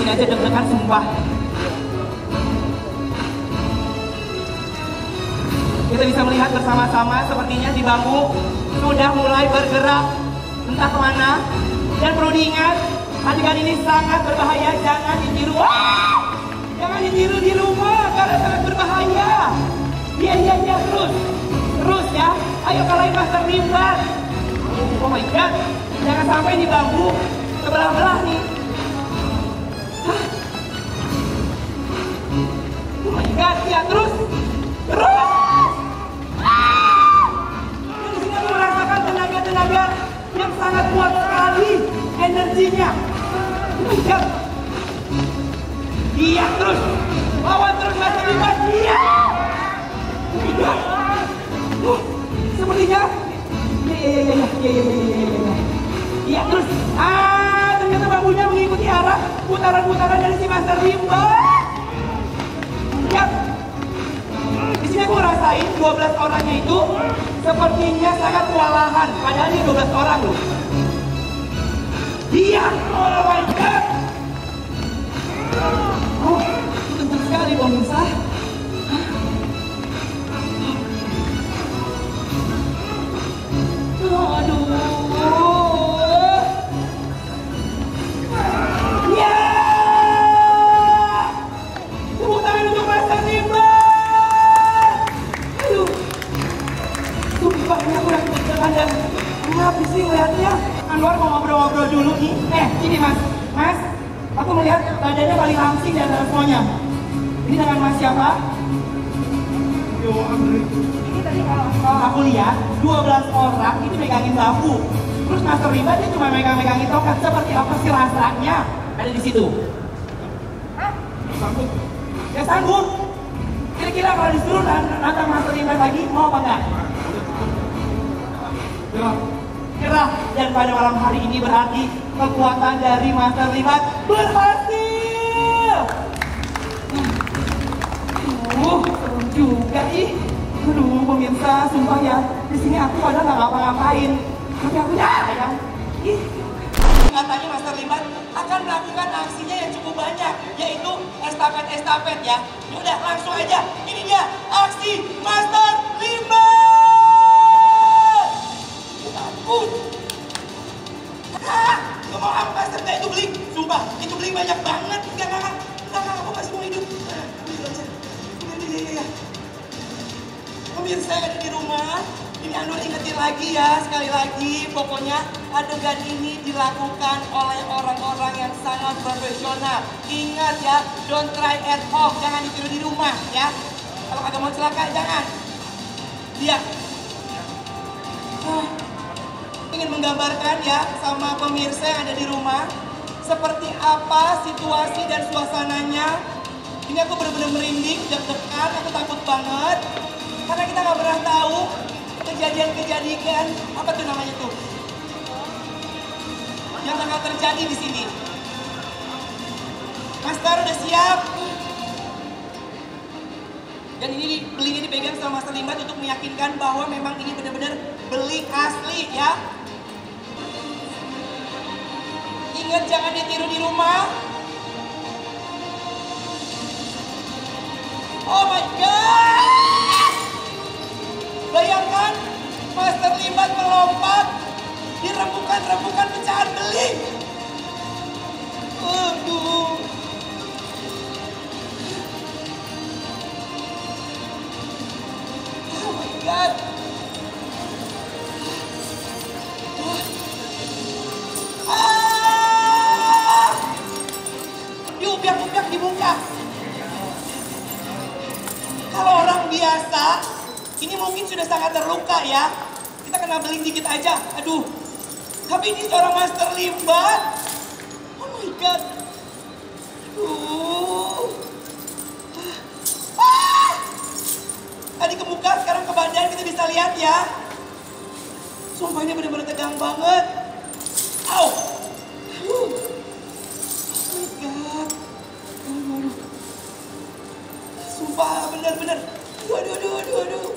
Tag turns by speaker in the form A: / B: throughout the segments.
A: sini aja deg-degan sumpah. Kita bisa melihat bersama-sama sepertinya di bambu sudah mulai bergerak entah kemana. Dan perlu diingat, adegan ini sangat berbahaya, jangan ditiru. Jangan ditiru di rumah karena sangat berbahaya. Iya, terus ya. Ayo kalahin Master Limbat. Oh my god, jangan sampai di bambu sebelah-belah nih. Oh my god, ya terus. Di sini aku merasakan tenaga yang sangat kuat sekali energinya. Oh my god. Iya terus, lawan terus Master Limbat. Iya. Oh my god. Sepertinya. Iya terus. Ternyata bambunya mengikuti arah putaran-putaran dari si Master Limbat. Ya. Di sini aku ngerasain 12 orangnya itu sepertinya sangat kewalahan. Padahal ini 12 orang loh. Iya. Oh my god. Oh, kencang sekali pemirsa. Aduh. Ya. Tepuk tangan untuk Master Limbat. Aduh. Sumpah, ini aku udah deg-degan dan ngapis sih ngeliatnya. Anwar mau ngobrol-ngobrol dulu nih. Sini mas. Aku melihat badannya paling langsing di antara semuanya. Ini dengan mas siapa? Ini tadi kalau aku lihat 12 orang ini megangin bambu. Terus Master Limbat dia cuma megangin tongkat. Seperti apa sih rasanya ada di situ? Sanggup. Ya sanggup. Kira-kira kalau disuruh nantang Master Limbat lagi mau apa enggak? Gerah. Dan pada malam hari ini berarti kekuatan dari Master Limbat berhasil. Seru juga ih. Aduh pemirsa, sumpah ya, di sini aku padahal nggak ngapa-ngapain, tapi aku ya. Katanya Master Limbat akan melakukan aksinya yang cukup banyak, yaitu estafet ya. Udah langsung aja, ini dia aksi Master Limbat. Takut. Gak mau apa Master, itu beli, sumpah, itu beli banyak banget. Enggak, aku masih mau hidup. Beli aja. Iya. Pemirsa yang ada di rumah, ini Anwar ingetin lagi ya, sekali lagi, pokoknya adegan ini dilakukan oleh orang-orang yang sangat profesional. Ingat ya, don't try at home, jangan ditiru di rumah ya. Kalau kagak mau celaka, jangan. Lihat. Ingin menggambarkan ya sama pemirsa yang ada di rumah, seperti apa situasi dan suasananya. Ini aku benar-benar merinding, deg-degan, aku takut banget. Karena kita nggak pernah tahu kejadian-kejadian apa tuh namanya tuh yang bakal terjadi di sini. Master udah siap. Dan ini belinya dipegang sama Master Limbat untuk meyakinkan bahwa memang ini benar-benar beli asli ya. Ingat jangan ditiru di rumah. Oh my god. Bayangkan Master Limbat melompat di rembukan pecahan beling. Aduh. Oh my god. Diupiak-upiak dibuka. Kalau orang biasa ini mungkin sudah sangat terluka ya. Kita kena beling dikit aja. Aduh. Tapi ini seorang Master Limbat. Oh my god. Aduh. Tadi ke muka, sekarang ke badan kita bisa lihat ya. Sumpah ini benar-benar tegang banget. Au. Oh my god. Aduh. Sumpah benar-benar. Aduh.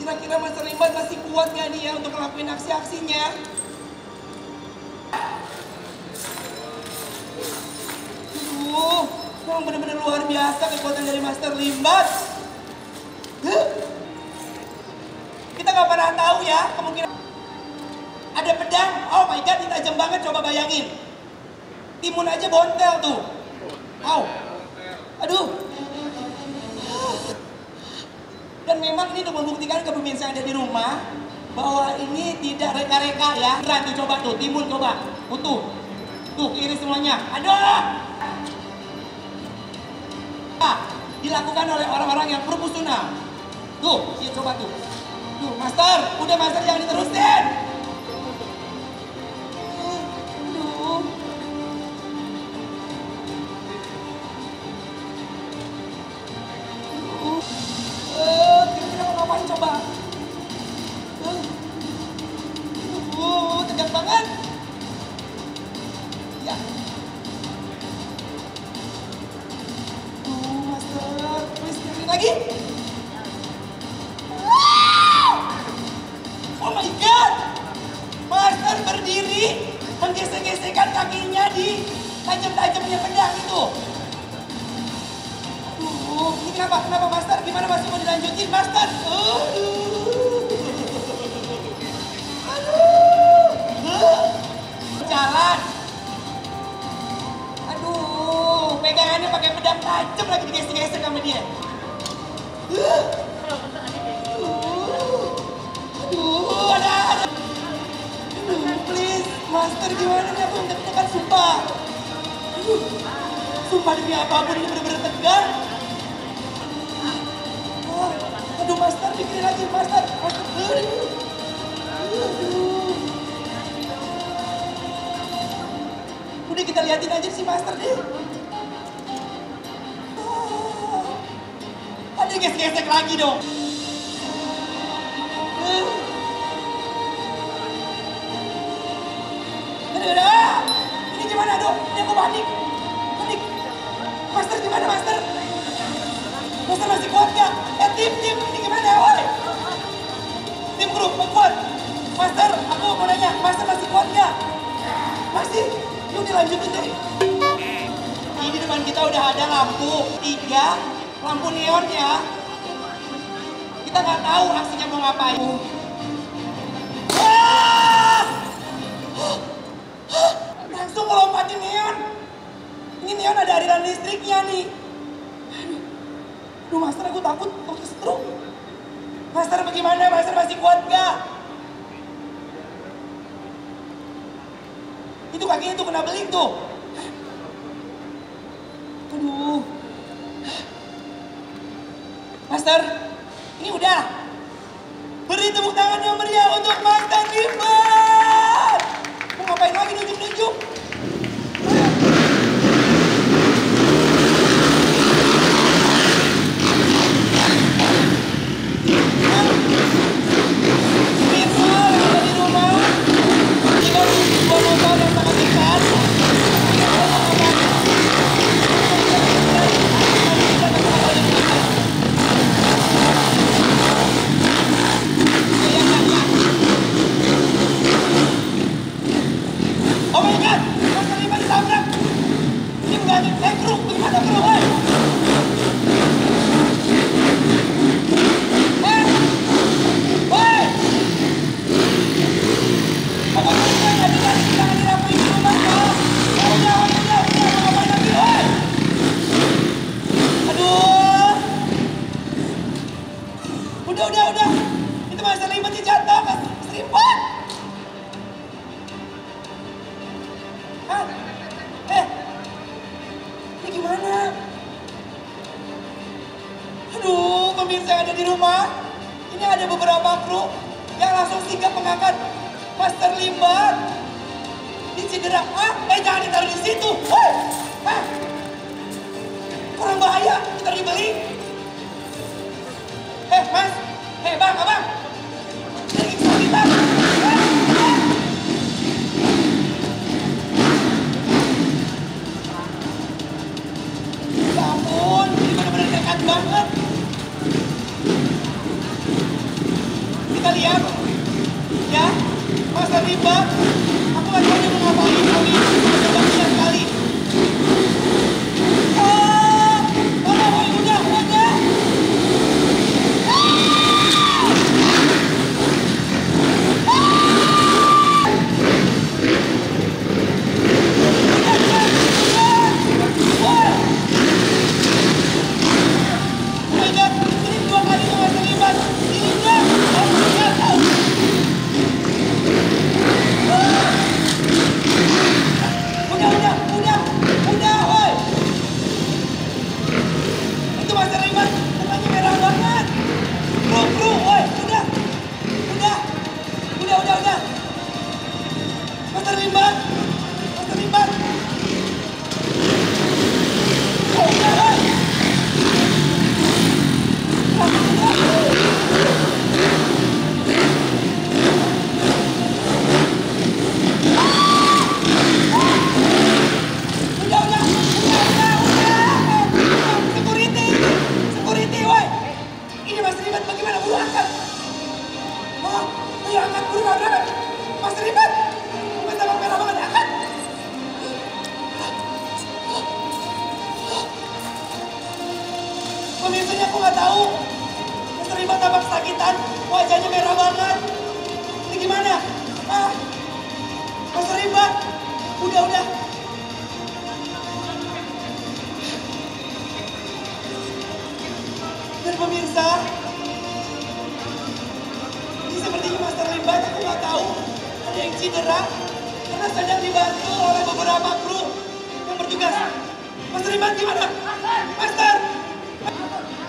A: Kira-kira Master Limbat masih kuat gak nih ya untuk ngelakuin aksi-aksinya? Memang benar-benar luar biasa kekuatan dari Master Limbat. Kita gak pernah tahu ya, kemungkinan ada pedang. Oh my god, ini tajam banget, coba bayangin. Timun aja bontel tuh. Au. Aduh. Dan memang ini untuk membuktikan ke pemirsa yang ada di rumah bahwa ini tidak reka-reka ya. Beneran tuh, coba tuh, timun coba. Utuh. Tuh, iris semuanya. Aduh. Dilakukan oleh orang-orang yang profesional. Tuh, ya coba tuh. Tuh, Master, udah Master jangan diterusin. Aduh. Kira-kira mau ngapain coba? Tegang banget. Ya. Lagi. Oh my god. Master berdiri menggesek-gesekkan kakinya di tajam-tajamnya pedang itu. Ini kenapa Master? Gimana masih mau dilanjutin Master? Jalan. Aduh, pegangannya pakai pedang tajam lagi digesek-gesek sama dia. Ada. Please, Master gimana nih, aku deg-degan sumpah. Sumpah demi apapun ini bener-bener tegang. Aduh Master, pikirin lagi Master. Udah kita liatin aja si Master deh. Ada gesek-gesek lagi dong. Ini gimana dong? Ini aku panik. Master gimana Master? Master masih kuat gak? Tim, ini gimana woi? Tim grup, kuat. Master, aku mau nanya, Master masih kuat gak? Masih? Yuk dilanjutin deh. Ini depan kita udah ada lampu 3. Lampu neon ya. Kita nggak tahu aksinya mau ngapain. Langsung melompatin neon. Ini neon ada aliran listriknya nih. Aduh Master, aku takut untuk kesetrum. Master bagaimana? Master masih kuat gak? Itu kakinya tuh kena beling tuh. Aduh. Master, ini udah. Beri tepuk tangan yang meriah untuk Master Limbat. Mau ngapain lagi nunjuk-nunjuk? Udah. Itu Master Limbat jatuh ke Limbat. Hah? Ini gimana? Aduh, pemirsa yang ada di rumah. Ini ada beberapa kru yang langsung sigap mengangkat Master Limbat. Ini cedera. Jangan ditaruh di situ. Kurang bahaya, kita dibeli. Mas. Bang, abang. Ini kita. Ya ampun, ini benar-benar dekat banget. teriak. Ya, Mas terlibat. Aku nggak tahu dia mau ngapain, tapi ada bagian sekali. Udah. Pemimpinnya aku nggak tahu. Mas terlibat tampak kesakitan, wajahnya merah banget. Ini gimana? Mas terlibat. Udah. Dan pemirsa, ini sepertinya Mas terlibat. Aku nggak tahu ada yang cedera karena sedang dibantu oleh beberapa kru yang bertugas. Mas terlibat gimana? Master!